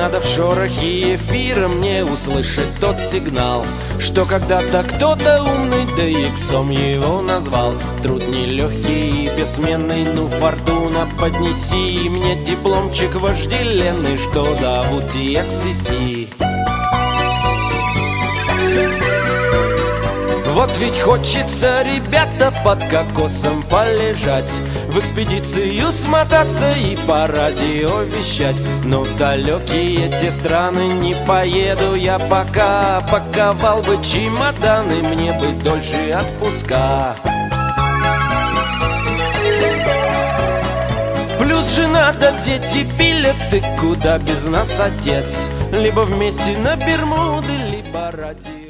надо в шорохе эфира мне услышать тот сигнал, что когда-то кто-то умный, да иксом его назвал. Труд нелегкий и бессменный, ну фортуна, поднеси мне дипломчик вожделенный, что зовут TXCC. Вот ведь хочется, ребята, под кокосом полежать, в экспедицию смотаться и по радио вещать. Но в далекие те страны не поеду я пока, паковал бы чемоданы, мне бы дольше отпуска. Плюс жена да дети пилят, ты куда без нас, отец? Либо вместе на Бермуды, либо ради